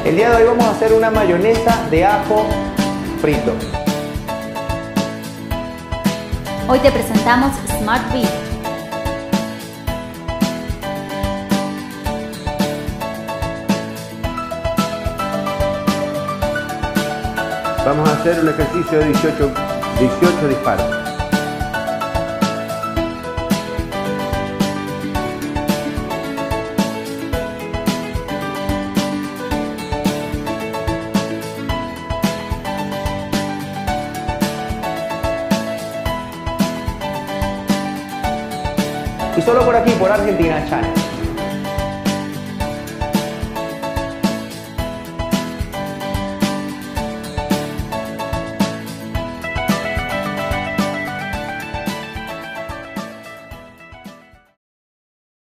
El día de hoy vamos a hacer una mayonesa de ajo frito. Hoy te presentamos Smart Beef. Vamos a hacer un ejercicio de 18 disparos. Y solo por aquí, por Argentina Channel.